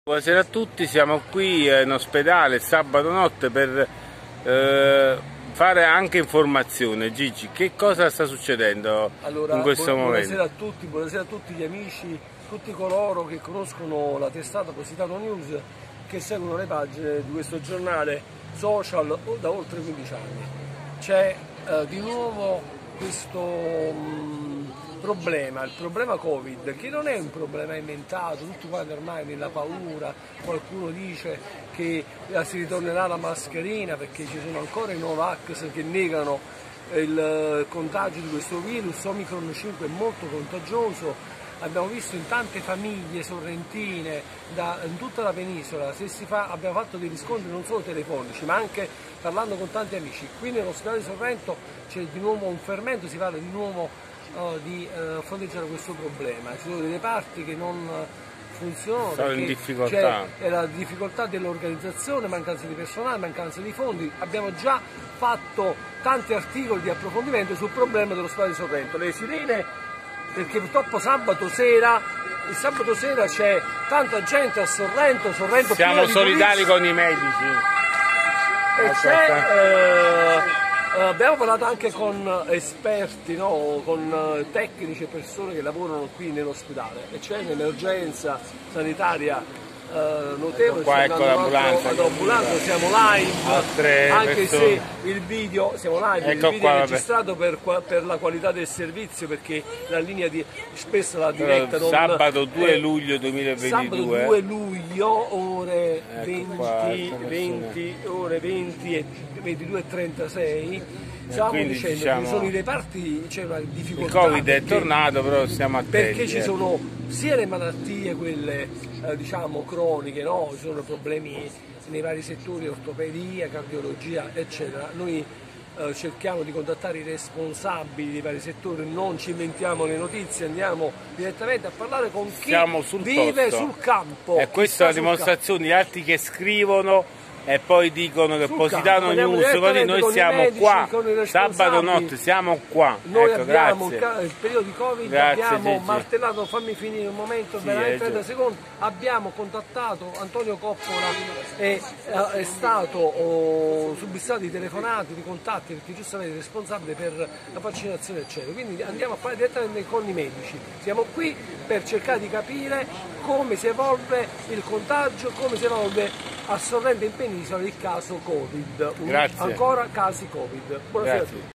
Buonasera a tutti, siamo qui in ospedale sabato notte per fare anche informazione. Gigi, che cosa sta succedendo in questo momento? Buonasera a tutti gli amici, tutti coloro che conoscono la testata Positano News, che seguono le pagine di questo giornale social da oltre 15 anni. C'è di nuovo questo problema, il problema Covid, che non è un problema inventato, tutti quanti ormai nella paura, qualcuno dice che si ritornerà alla mascherina perché ci sono ancora i Novax che negano il contagio di questo virus. Omicron 5 è molto contagioso. Abbiamo visto in tante famiglie sorrentine, in tutta la penisola, abbiamo fatto dei riscontri non solo telefonici ma anche parlando con tanti amici. Qui nell'ospedale di Sorrento c'è di nuovo un fermento, si parla di nuovo di fronteggiare questo problema. Ci sono delle parti che non funzionano perché c'è la difficoltà dell'organizzazione, mancanza di personale, mancanza di fondi. Abbiamo già fatto tanti articoli di approfondimento sul problema dell'ospedale di Sorrento. Le sirene, perché purtroppo sabato sera c'è tanta gente a Sorrento siamo solidali con i medici e c'è abbiamo parlato anche con esperti, no? Con tecnici e persone che lavorano qui nell'ospedale e c'è un'emergenza sanitaria notevole. Ecco l'ambulanza, siamo live, anche se il video, siamo live, il video è registrato per la qualità del servizio, perché la linea spesso la diretta non... Sabato 2 luglio 2022. Sabato 2 luglio, ore 20 e 22:36. Stiamo dicendo che sono i reparti, c'è una difficoltà. Il Covid è tornato, però stiamo attenti. Perché ci sono sia le malattie, quelle diciamo croniche, no? Ci sono problemi nei vari settori, ortopedia, cardiologia, eccetera. Noi cerchiamo di contattare i responsabili dei vari settori, non ci inventiamo le notizie, andiamo direttamente a parlare con chi vive sul campo. E questa è la dimostrazione di altri che scrivono e poi dicono che Positano News, così noi siamo qua, sabato notte siamo qua. Noi ecco, abbiamo grazie. il periodo di Covid, abbiamo martellato, fammi finire un momento, veramente 30 secondi, abbiamo contattato Antonio Coppola e è stato subissato di telefonate, di contatti, perché giustamente è responsabile per la vaccinazione eccetera. Quindi andiamo a fare direttamente con i medici, siamo qui per cercare di capire come si evolve il contagio, come si evolve a Sorrento in penisola il caso Covid. Grazie. Ancora casi Covid. Buonasera a tutti.